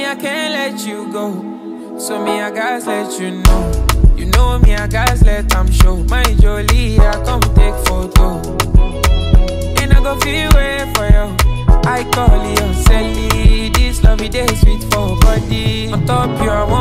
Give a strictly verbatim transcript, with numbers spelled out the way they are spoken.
I can't let you go. So me, I gotta let you know. You know me, I gotta let them show. My Jolie, I come take photo. And I go feel way for you. I call you Sally. This love it is sweet for body. On top you, I want